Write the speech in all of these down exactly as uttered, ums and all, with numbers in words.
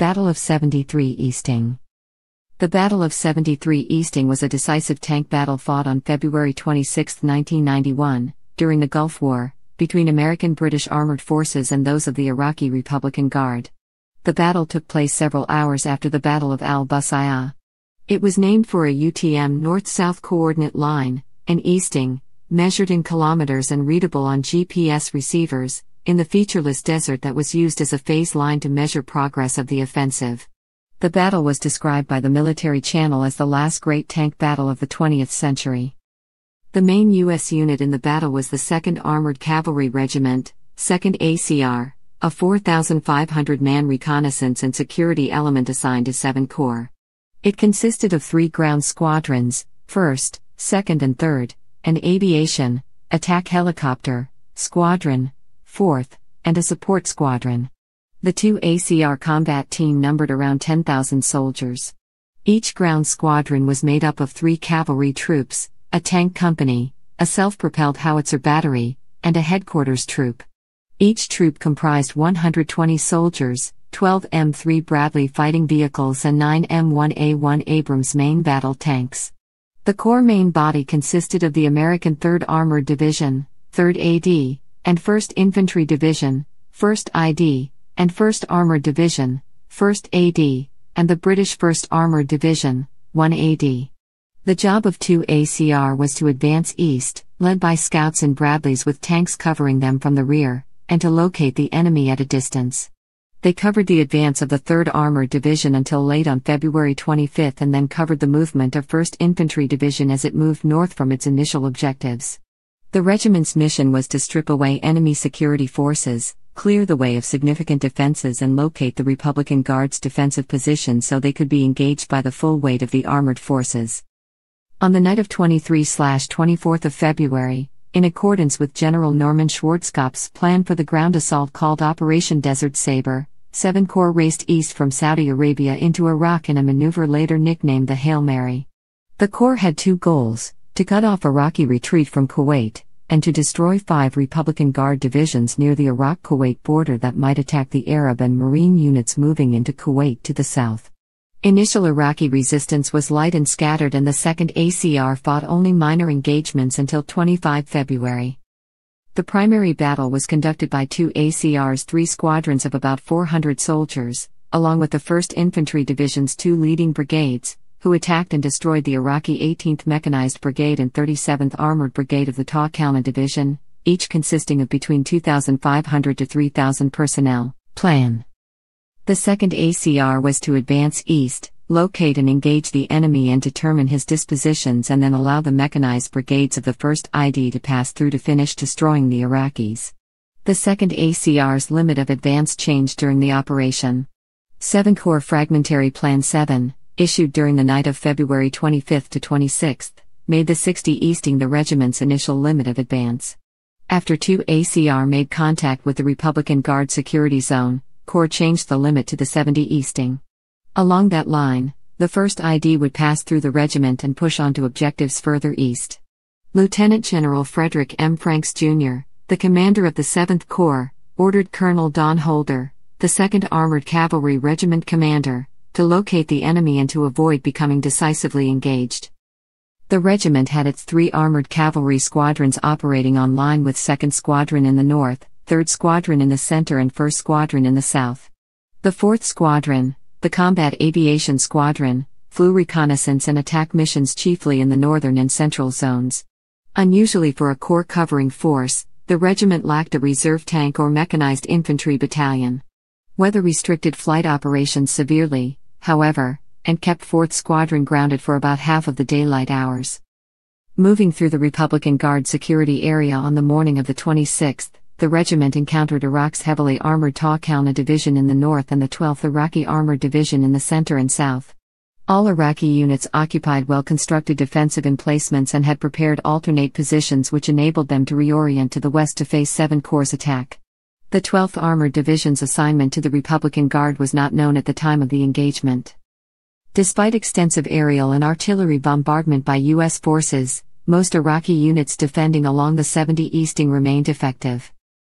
Battle of seventy-three Easting. The Battle of seventy-three Easting was a decisive tank battle fought on February twenty-sixth, nineteen ninety-one, during the Gulf War, between American-British armored forces and those of the Iraqi Republican Guard. The battle took place several hours after the Battle of al-Busayah. It was named for a U T M north-south coordinate line, an easting, measured in kilometers and readable on G P S receivers, in the featureless desert that was used as a phase line to measure progress of the offensive. The battle was described by the Military Channel as the last great tank battle of the twentieth century. The main U S unit in the battle was the second Armored Cavalry Regiment, second A C R, a four thousand five hundred man reconnaissance and security element assigned to seventh Corps. It consisted of three ground squadrons, first, second and third, an aviation, attack helicopter, squadron, fourth, and a support squadron. The two A C R combat team numbered around ten thousand soldiers. Each ground squadron was made up of three cavalry troops, a tank company, a self-propelled howitzer battery, and a headquarters troop. Each troop comprised one hundred twenty soldiers, twelve M three Bradley fighting vehicles and nine M one A one Abrams main battle tanks. The Corps main body consisted of the American third Armored Division, third A D, and first Infantry Division, first I D, and first Armored Division, first A D, and the British first Armored Division, one A D. The job of two A C R was to advance east, led by scouts in Bradleys with tanks covering them from the rear, and to locate the enemy at a distance. They covered the advance of the third Armored Division until late on February twenty-fifth and then covered the movement of first Infantry Division as it moved north from its initial objectives. The regiment's mission was to strip away enemy security forces, clear the way of significant defenses and locate the Republican Guard's defensive positions so they could be engaged by the full weight of the armored forces. On the night of twenty-third to twenty-fourth of February, in accordance with General Norman Schwarzkopf's plan for the ground assault called Operation Desert Sabre, seventh Corps raced east from Saudi Arabia into Iraq in a maneuver later nicknamed the Hail Mary. The Corps had two goals: to cut off Iraqi retreat from Kuwait, and to destroy five Republican Guard divisions near the Iraq-Kuwait border that might attack the Arab and Marine units moving into Kuwait to the south. Initial Iraqi resistance was light and scattered, and the second A C R fought only minor engagements until the twenty-fifth of February. The primary battle was conducted by two A C R's three squadrons of about four hundred soldiers, along with the first Infantry Division's two leading brigades, who attacked and destroyed the Iraqi eighteenth Mechanized Brigade and thirty-seventh Armored Brigade of the Tawkalna Division, each consisting of between two thousand five hundred to three thousand personnel. Plan. The second A C R was to advance east, locate and engage the enemy and determine his dispositions, and then allow the mechanized brigades of the first I D to pass through to finish destroying the Iraqis. The second A C R's limit of advance changed during the operation. seventh Corps Fragmentary Plan seven, issued during the night of February twenty-fifth to twenty-sixth, made the sixty easting the regiment's initial limit of advance. After two A C R made contact with the Republican Guard security zone, Corps changed the limit to the seventy easting. Along that line, the first I D would pass through the regiment and push on to objectives further east. Lieutenant General Frederick M. Franks Junior, the commander of the seventh Corps, ordered Colonel Don Holder, the second Armored Cavalry Regiment commander, to locate the enemy and to avoid becoming decisively engaged. The regiment had its three armored cavalry squadrons operating on line with second Squadron in the north, third Squadron in the center and first Squadron in the south. The fourth Squadron, the Combat Aviation Squadron, flew reconnaissance and attack missions chiefly in the northern and central zones. Unusually for a Corps covering force, the regiment lacked a reserve tank or mechanized infantry battalion. Weather restricted flight operations severely, however, and kept fourth Squadron grounded for about half of the daylight hours. Moving through the Republican Guard security area on the morning of the twenty-sixth, the regiment encountered Iraq's heavily armored Tawkalna Division in the north and the twelfth Iraqi Armored Division in the center and south. All Iraqi units occupied well-constructed defensive emplacements and had prepared alternate positions which enabled them to reorient to the west to face seventh Corps' attack. The twelfth Armored Division's assignment to the Republican Guard was not known at the time of the engagement. Despite extensive aerial and artillery bombardment by U S forces, most Iraqi units defending along the seventy easting remained effective.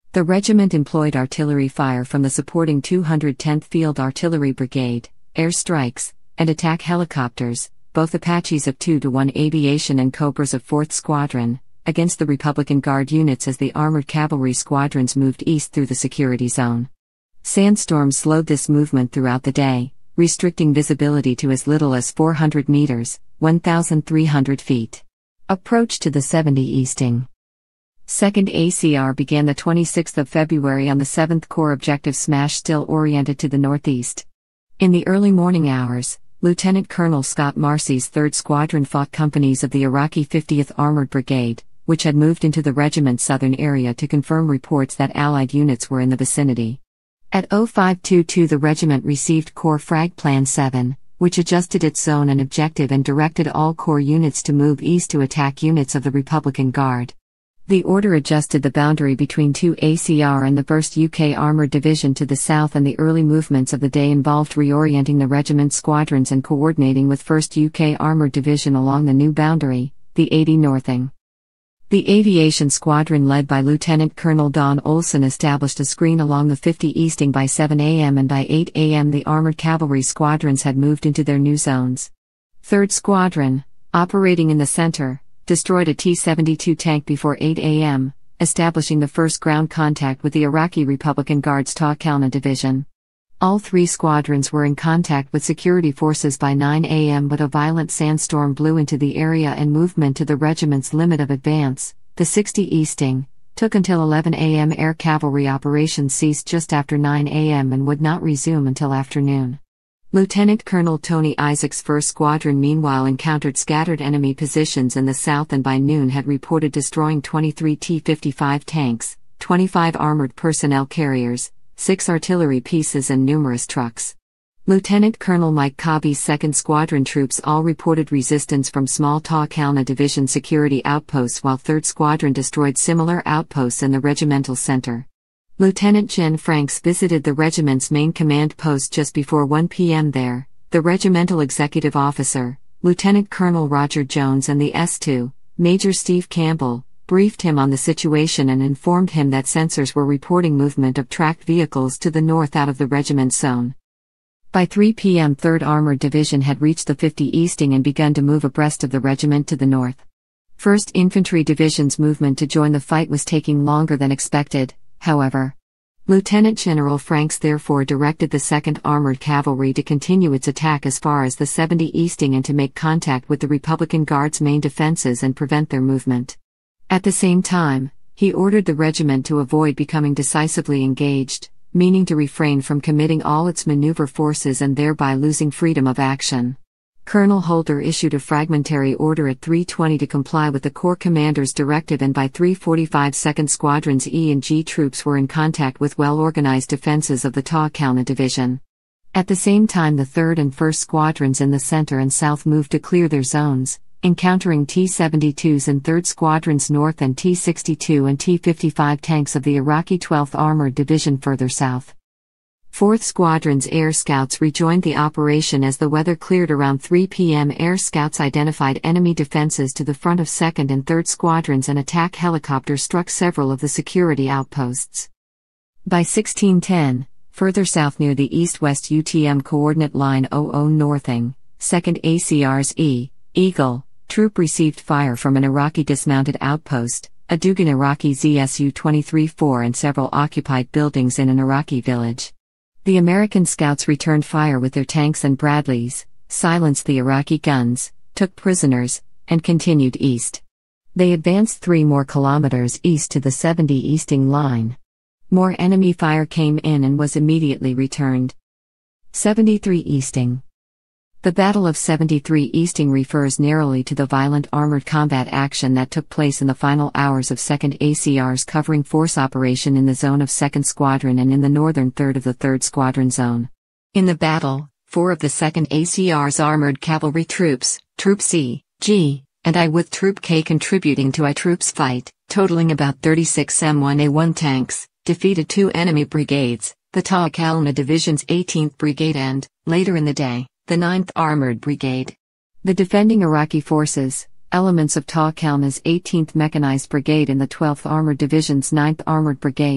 The regiment employed artillery fire from the supporting two hundred tenth Field Artillery Brigade, air strikes, and attack helicopters, both Apaches of two to one Aviation and Cobras of fourth Squadron, against the Republican Guard units as the armored cavalry squadrons moved east through the security zone. Sandstorms slowed this movement throughout the day, restricting visibility to as little as four hundred meters, one thousand three hundred feet. Approach to the seventy Easting. second A C R began the twenty-sixth of February on the seventh Corps objective smash, still oriented to the northeast. In the early morning hours, Lieutenant Colonel Scott Marcy's third Squadron fought companies of the Iraqi fiftieth Armored Brigade, which had moved into the regiment's southern area to confirm reports that Allied units were in the vicinity. At oh five twenty-two the regiment received Corps Frag Plan seven, which adjusted its zone and objective and directed all Corps units to move east to attack units of the Republican Guard. The order adjusted the boundary between two A C R and the first U K Armoured Division to the south, and the early movements of the day involved reorienting the regiment's squadrons and coordinating with first U K Armoured Division along the new boundary, the eighty Northing. The Aviation Squadron led by Lieutenant Colonel Don Olson established a screen along the fifty Easting by seven a m and by eight a m the Armored Cavalry squadrons had moved into their new zones. third Squadron, operating in the center, destroyed a T seventy-two tank before eight a m, establishing the first ground contact with the Iraqi Republican Guard's Ta-Kalna Division. All three squadrons were in contact with security forces by nine a m, but a violent sandstorm blew into the area and movement to the regiment's limit of advance, the sixty Easting, took until eleven a m Air cavalry operations ceased just after nine a m and would not resume until afternoon. Lieutenant Colonel Tony Isaac's first Squadron meanwhile encountered scattered enemy positions in the south and by noon had reported destroying twenty-three T fifty-five tanks, twenty-five armored personnel carriers, six artillery pieces and numerous trucks. Lieutenant Colonel Mike Cobby's second Squadron troops all reported resistance from small Ta-Kalna Division security outposts, while third Squadron destroyed similar outposts in the regimental center. Lieutenant Jen Franks visited the regiment's main command post just before one p m there. The regimental executive officer, Lieutenant Colonel Roger Jones, and the S two, Major Steve Campbell, briefed him on the situation and informed him that sensors were reporting movement of tracked vehicles to the north out of the regiment's zone. By three p m third Armored Division had reached the fifty Easting and begun to move abreast of the regiment to the north. first Infantry Division's movement to join the fight was taking longer than expected, however. Lieutenant General Franks therefore directed the second Armored Cavalry to continue its attack as far as the seventy Easting and to make contact with the Republican Guard's main defenses and prevent their movement. At the same time, he ordered the regiment to avoid becoming decisively engaged, meaning to refrain from committing all its maneuver forces and thereby losing freedom of action. Colonel Holder issued a fragmentary order at three twenty to comply with the Corps Commander's directive, and by three forty-five second Squadron's E and G troops were in contact with well-organized defenses of the Ta-Kalna Division. At the same time the third and first Squadrons in the center and south moved to clear their zones, encountering T seventy-twos and third Squadron's north and T sixty-two and T fifty-five tanks of the Iraqi twelfth Armored Division further south. fourth Squadron's air scouts rejoined the operation as the weather cleared around three p m Air scouts identified enemy defenses to the front of second and third Squadrons, and attack helicopters struck several of the security outposts. By sixteen ten, further south near the east-west U T M coordinate line zero zero Northing, second A C R's E, Eagle, troop received fire from an Iraqi dismounted outpost, a Dugan Iraqi Z S U twenty-three four, and several occupied buildings in an Iraqi village. The American scouts returned fire with their tanks and Bradleys, silenced the Iraqi guns, took prisoners, and continued east. They advanced three more kilometers east to the seventy Easting line. More enemy fire came in and was immediately returned. seventy-three Easting. The Battle of seventy-three Easting refers narrowly to the violent armored combat action that took place in the final hours of second A C R's covering force operation in the zone of second Squadron and in the northern third of the third Squadron zone. In the battle, four of the second A C R's armored cavalry troops, Troop C, G, and I with Troop K contributing to I Troop's fight, totaling about thirty-six M one A one tanks, defeated two enemy brigades, the Ta-Kalna Division's eighteenth Brigade and, later in the day, the ninth Armored Brigade. The defending Iraqi forces, elements of Ta-Kalna's eighteenth Mechanized Brigade and the twelfth Armored Division's ninth Armored Brigade,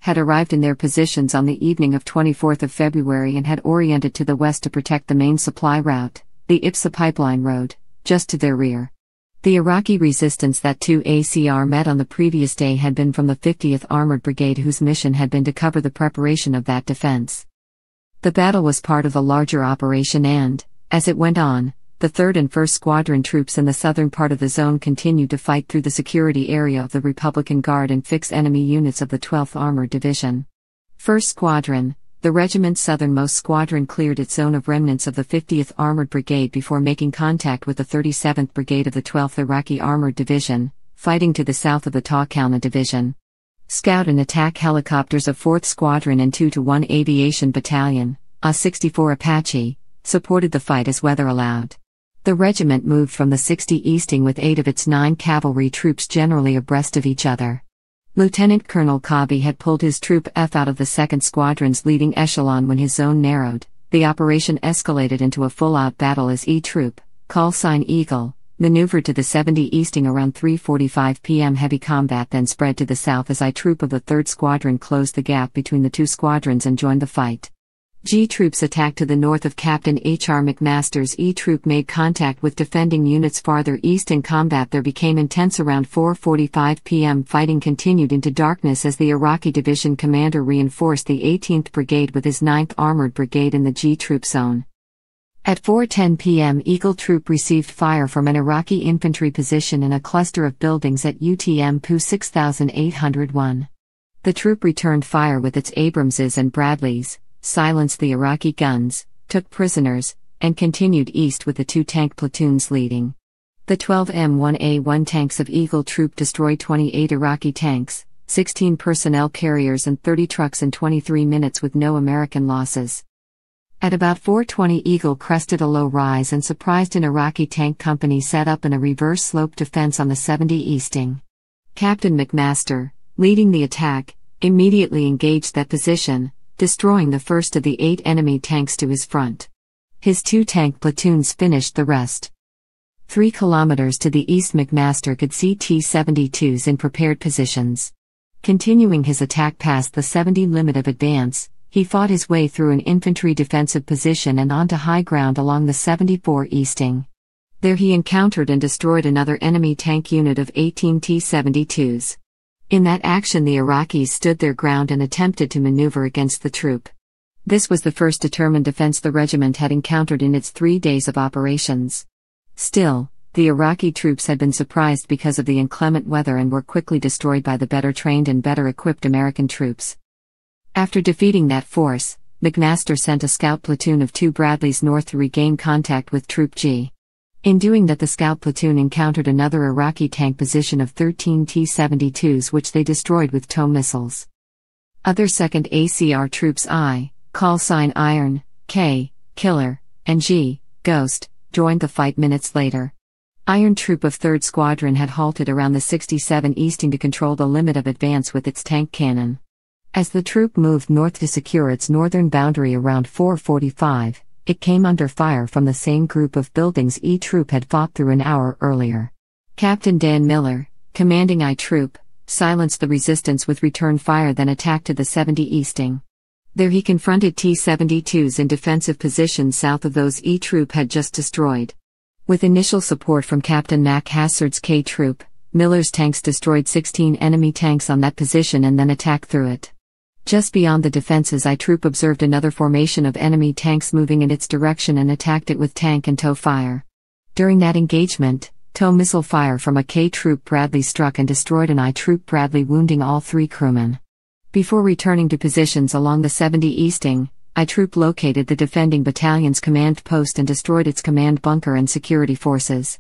had arrived in their positions on the evening of twenty-fourth of February and had oriented to the west to protect the main supply route, the Ipsa pipeline road, just to their rear. The Iraqi resistance that two A C R met on the previous day had been from the fiftieth Armored Brigade, whose mission had been to cover the preparation of that defense. The battle was part of a larger operation and, as it went on, the third and first Squadron troops in the southern part of the zone continued to fight through the security area of the Republican Guard and fix enemy units of the twelfth Armored Division. first Squadron, the regiment's southernmost squadron, cleared its zone of remnants of the fiftieth Armored Brigade before making contact with the thirty-seventh Brigade of the twelfth Iraqi Armored Division, fighting to the south of the Tawkalna Division. Scout and attack helicopters of fourth Squadron and two to one Aviation Battalion, A sixty-four Apache, supported the fight as weather allowed. The regiment moved from the sixty easting with eight of its nine cavalry troops generally abreast of each other. Lieutenant Colonel Kabi had pulled his Troop F out of the second Squadron's leading echelon when his zone narrowed. The operation escalated into a full-out battle as E Troop, call sign Eagle, maneuvered to the seventy easting around three forty-five p m Heavy combat then spread to the south as I Troop of the third Squadron closed the gap between the two squadrons and joined the fight. G Troops attacked to the north of Captain H R McMaster's E Troop made contact with defending units farther east, and combat there became intense around four forty-five p m Fighting continued into darkness as the Iraqi division commander reinforced the eighteenth Brigade with his ninth Armored Brigade in the G Troop zone. At four ten p m Eagle Troop received fire from an Iraqi infantry position in a cluster of buildings at U T M P U six eight oh one. The troop returned fire with its Abramses and Bradleys, silenced the Iraqi guns, took prisoners, and continued east with the two tank platoons leading. The twelve M one A one tanks of Eagle Troop destroyed twenty-eight Iraqi tanks, sixteen personnel carriers and thirty trucks in twenty-three minutes with no American losses. At about four twenty Eagle crested a low rise and surprised an Iraqi tank company set up in a reverse slope defense on the seventy easting. Captain McMaster, leading the attack, immediately engaged that position, destroying the first of the eight enemy tanks to his front. His two tank platoons finished the rest. Three kilometers to the east McMaster could see T seventy-twos in prepared positions. Continuing his attack past the seventy limit of advance, he fought his way through an infantry defensive position and onto high ground along the seventy-four easting. There he encountered and destroyed another enemy tank unit of eighteen T seventy-twos. In that action the Iraqis stood their ground and attempted to maneuver against the troop. This was the first determined defense the regiment had encountered in its three days of operations. Still, the Iraqi troops had been surprised because of the inclement weather and were quickly destroyed by the better trained and better equipped American troops. After defeating that force, McMaster sent a scout platoon of two Bradleys north to regain contact with Troop G. In doing that, the scout platoon encountered another Iraqi tank position of thirteen T seventy-twos which they destroyed with tow missiles. Other second A C R troops I, call sign Iron, K, Killer, and G, Ghost, joined the fight minutes later. Iron Troop of third Squadron had halted around the sixty-seven easting to control the limit of advance with its tank cannon. As the troop moved north to secure its northern boundary around four forty-five, it came under fire from the same group of buildings E Troop had fought through an hour earlier. Captain Dan Miller, commanding I Troop, silenced the resistance with return fire, then attacked to the seventy easting. There he confronted T seventy-twos in defensive positions south of those E Troop had just destroyed. With initial support from Captain Mac Hassard's K Troop, Miller's tanks destroyed sixteen enemy tanks on that position and then attacked through it. Just beyond the defenses, I Troop observed another formation of enemy tanks moving in its direction and attacked it with tank and tow fire. During that engagement, tow missile fire from a K Troop Bradley struck and destroyed an I Troop Bradley, wounding all three crewmen. Before returning to positions along the seventy easting, I Troop located the defending battalion's command post and destroyed its command bunker and security forces.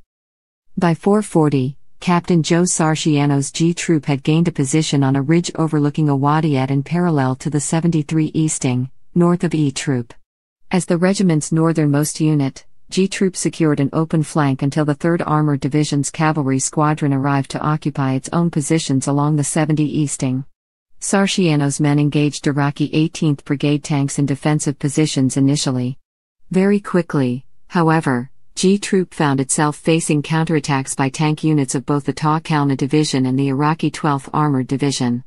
By four forty, Captain Joe Sarciano's G Troop had gained a position on a ridge overlooking a wadi at and parallel to the seventy-three easting, north of E Troop. As the regiment's northernmost unit, G Troop secured an open flank until the third Armored Division's cavalry squadron arrived to occupy its own positions along the seventy easting. Sarciano's men engaged Iraqi eighteenth Brigade tanks in defensive positions initially. Very quickly, however, G Troop found itself facing counterattacks by tank units of both the Tawkalna Division and the Iraqi twelfth Armored Division.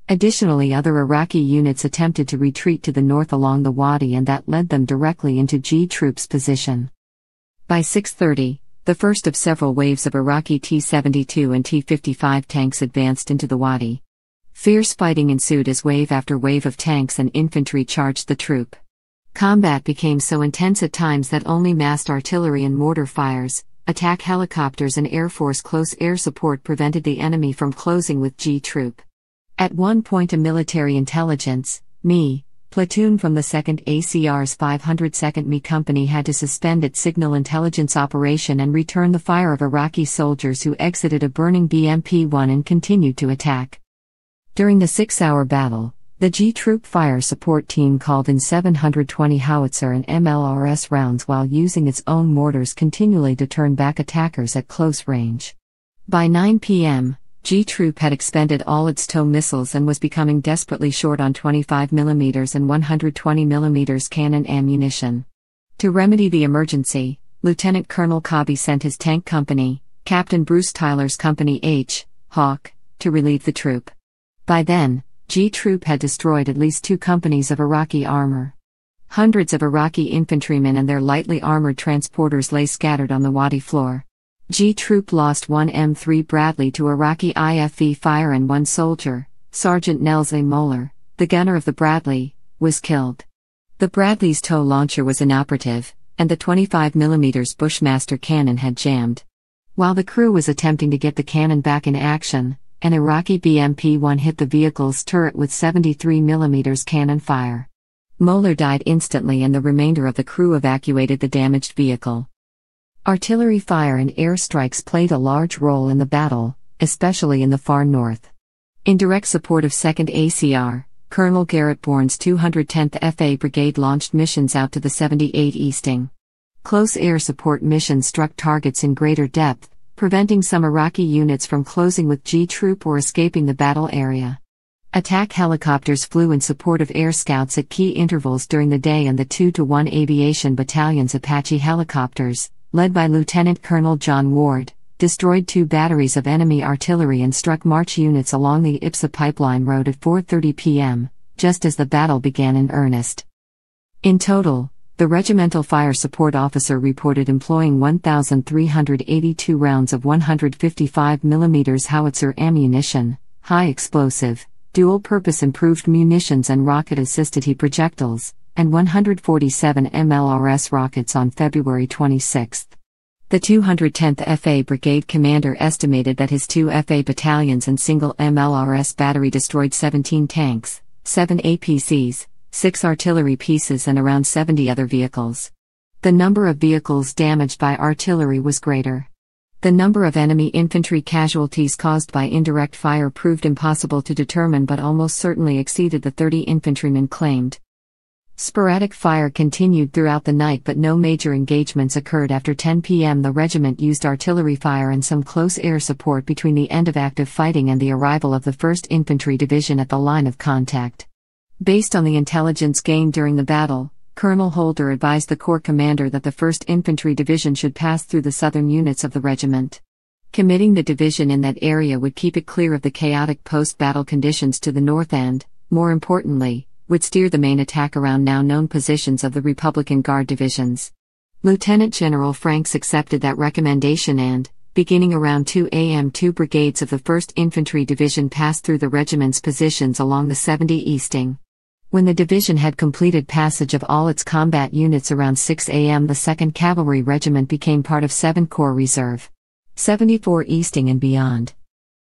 Additionally, other Iraqi units attempted to retreat to the north along the wadi, and that led them directly into G Troops' position. By six thirty, the first of several waves of Iraqi T seventy-two and T fifty-five tanks advanced into the wadi. Fierce fighting ensued as wave after wave of tanks and infantry charged the troop. Combat became so intense at times that only massed artillery and mortar fires, attack helicopters and Air Force close air support prevented the enemy from closing with G Troop. At one point, a military intelligence (M I) platoon from the second A C R's five hundred second M I Company had to suspend its signal intelligence operation and return the fire of Iraqi soldiers who exited a burning B M P one and continued to attack. During the six-hour battle, the G Troop fire support team called in seven hundred twenty howitzer and M L R S rounds while using its own mortars continually to turn back attackers at close range. By nine p m, G Troop had expended all its TOW missiles and was becoming desperately short on twenty-five millimeter and one hundred twenty millimeter cannon ammunition. To remedy the emergency, Lieutenant Colonel Cobby sent his tank company, Captain Bruce Tyler's Company H, Hawk, to relieve the troop. By then, G Troop had destroyed at least two companies of Iraqi armor. Hundreds of Iraqi infantrymen and their lightly armored transporters lay scattered on the wadi floor. G Troop lost one M three Bradley to Iraqi I F V fire, and one soldier, Sergeant Nels A. Moeller, the gunner of the Bradley, was killed. The Bradley's tow launcher was inoperative, and the twenty-five millimeter Bushmaster cannon had jammed. While the crew was attempting to get the cannon back in action, an Iraqi B M P one hit the vehicle's turret with seventy-three millimeter cannon fire. Moeller died instantly, and the remainder of the crew evacuated the damaged vehicle. Artillery fire and airstrikes played a large role in the battle, especially in the far north. In direct support of second A C R, Colonel Garrett Bourne's two hundred tenth F A Brigade launched missions out to the seventy-eight Easting. Close air support missions struck targets in greater depth, preventing some Iraqi units from closing with G Troop or escaping the battle area. Attack helicopters flew in support of air scouts at key intervals during the day, and the two to one Aviation Battalion's Apache helicopters, led by Lieutenant Colonel John Ward, destroyed two batteries of enemy artillery and struck march units along the I P S A pipeline road at four thirty p m, just as the battle began in earnest. In total, the regimental fire support officer reported employing one thousand three hundred eighty-two rounds of one hundred fifty-five millimeter howitzer ammunition, high explosive, dual-purpose improved munitions and rocket-assisted heat projectiles, and one hundred forty-seven M L R S rockets on February twenty-sixth. The two hundred tenth F A Brigade commander estimated that his two F A battalions and single M L R S battery destroyed seventeen tanks, seven A P Cs, six artillery pieces and around seventy other vehicles. The number of vehicles damaged by artillery was greater. The number of enemy infantry casualties caused by indirect fire proved impossible to determine, but almost certainly exceeded the thirty infantrymen claimed. Sporadic fire continued throughout the night, but no major engagements occurred. After ten p m the regiment used artillery fire and some close air support between the end of active fighting and the arrival of the first Infantry Division at the line of contact. Based on the intelligence gained during the battle, Colonel Holder advised the Corps commander that the first Infantry Division should pass through the southern units of the regiment. Committing the division in that area would keep it clear of the chaotic post-battle conditions to the north and, more importantly, would steer the main attack around now known positions of the Republican Guard divisions. Lieutenant General Franks accepted that recommendation and, beginning around two a m two brigades of the first Infantry Division passed through the regiment's positions along the seventy Easting. When the division had completed passage of all its combat units around six a m, the second Cavalry Regiment became part of seventh Corps Reserve. seventy-four Easting and beyond.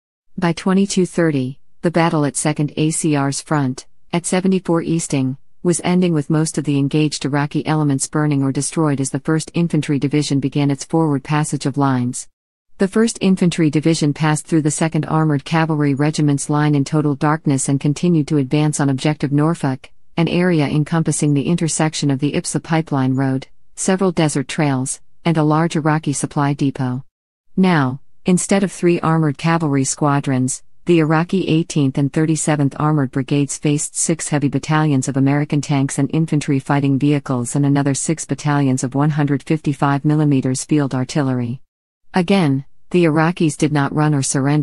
By twenty-two thirty, the battle at second A C R's front, at seventy-four Easting, was ending, with most of the engaged Iraqi elements burning or destroyed as the first Infantry Division began its forward passage of lines. The first Infantry Division passed through the second Armored Cavalry Regiment's line in total darkness and continued to advance on Objective Norfolk, an area encompassing the intersection of the I P S A pipeline road, several desert trails, and a large Iraqi supply depot. Now, instead of three armored cavalry squadrons, the Iraqi eighteenth and thirty-seventh Armored Brigades faced six heavy battalions of American tanks and infantry fighting vehicles and another six battalions of one hundred fifty-five millimeter field artillery. Again, the Iraqis did not run or surrender,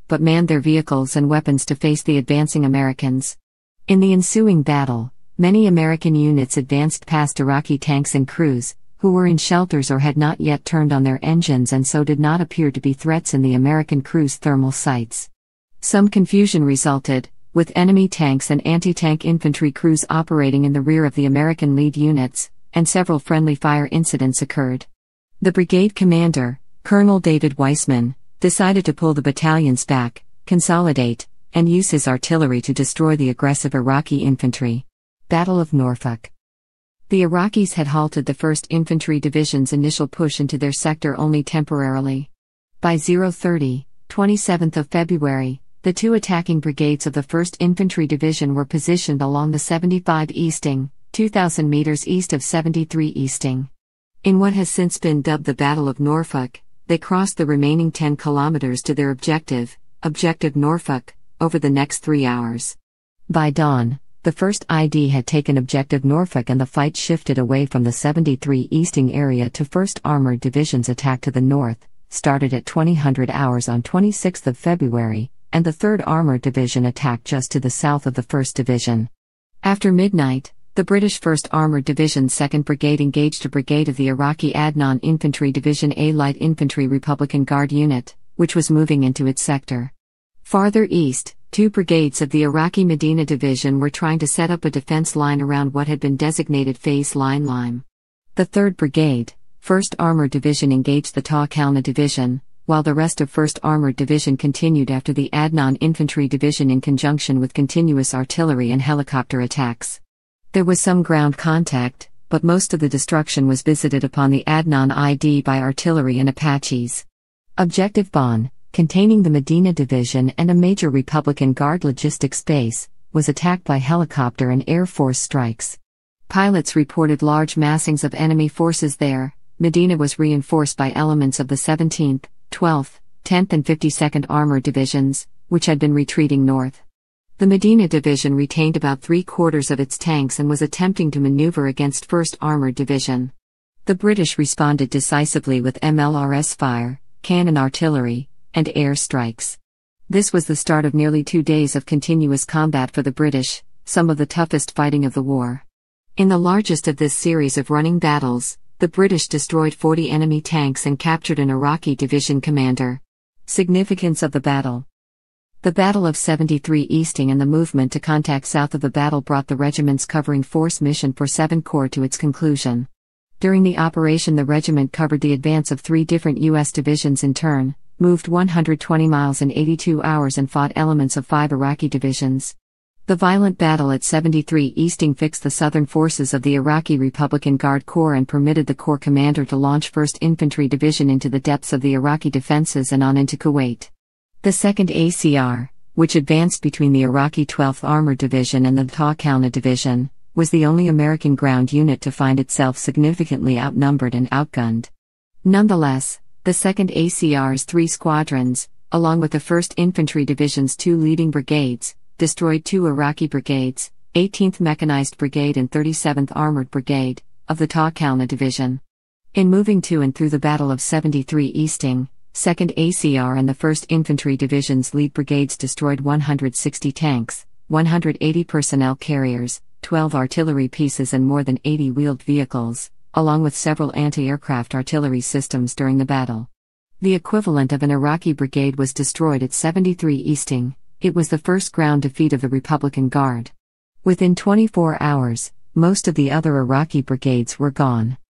but manned their vehicles and weapons to face the advancing Americans. In the ensuing battle, many American units advanced past Iraqi tanks and crews, who were in shelters or had not yet turned on their engines and so did not appear to be threats in the American crews' thermal sights. Some confusion resulted, with enemy tanks and anti-tank infantry crews operating in the rear of the American lead units, and several friendly fire incidents occurred. The brigade commander, Colonel David Weissman, decided to pull the battalions back, consolidate, and use his artillery to destroy the aggressive Iraqi infantry. Battle of Norfolk. The Iraqis had halted the first Infantry Division's initial push into their sector only temporarily. By zero thirty, twenty-seventh of February, the two attacking brigades of the first Infantry Division were positioned along the seventy-five Easting, two thousand meters east of seventy-three Easting. In what has since been dubbed the Battle of Norfolk, they crossed the remaining ten kilometers to their objective, Objective Norfolk, over the next three hours. By dawn, the first I D had taken Objective Norfolk and the fight shifted away from the seventy-three Easting area to first Armored Division's attack to the north, started at twenty hundred hours on twenty-sixth of February, and the third Armored Division attacked just to the south of the first Division. After midnight, the British first Armored Division's second Brigade engaged a brigade of the Iraqi Adnan Infantry Division A Light Infantry Republican Guard Unit, which was moving into its sector. Farther east, two brigades of the Iraqi Medina Division were trying to set up a defense line around what had been designated Phase Line Lime. The third Brigade, first Armored Division engaged the Ta Kalna Division, while the rest of first Armored Division continued after the Adnan Infantry Division in conjunction with continuous artillery and helicopter attacks. There was some ground contact, but most of the destruction was visited upon the Adnan I D by artillery and Apaches. Objective Bon, containing the Medina Division and a major Republican Guard logistics base, was attacked by helicopter and Air Force strikes. Pilots reported large massings of enemy forces there. Medina was reinforced by elements of the seventeenth, twelfth, tenth and fifty-second Armored Divisions, which had been retreating north. The Medina Division retained about three-quarters of its tanks and was attempting to maneuver against first Armored Division. The British responded decisively with M L R S fire, cannon artillery, and air strikes. This was the start of nearly two days of continuous combat for the British, some of the toughest fighting of the war. In the largest of this series of running battles, the British destroyed forty enemy tanks and captured an Iraqi division commander. Significance of the battle. The Battle of seventy-three Easting and the movement to contact south of the battle brought the regiment's covering force mission for seventh Corps to its conclusion. During the operation, the regiment covered the advance of three different U S divisions in turn, moved one hundred twenty miles in eighty-two hours and fought elements of five Iraqi divisions. The violent battle at seventy-three Easting fixed the southern forces of the Iraqi Republican Guard Corps and permitted the Corps commander to launch first Infantry Division into the depths of the Iraqi defenses and on into Kuwait. The second A C R, which advanced between the Iraqi twelfth Armored Division and the Ta Kalna Division, was the only American ground unit to find itself significantly outnumbered and outgunned. Nonetheless, the second A C R's three squadrons, along with the first Infantry Division's two leading brigades, destroyed two Iraqi brigades, eighteenth Mechanized Brigade and thirty-seventh Armored Brigade, of the Ta Kalna Division. In moving to and through the Battle of seventy-three Easting, second A C R and the first Infantry Division's lead brigades destroyed one hundred sixty tanks, one hundred eighty personnel carriers, twelve artillery pieces and more than eighty wheeled vehicles, along with several anti-aircraft artillery systems during the battle. The equivalent of an Iraqi brigade was destroyed at seventy-three Easting. It was the first ground defeat of the Republican Guard. Within twenty-four hours, most of the other Iraqi brigades were gone.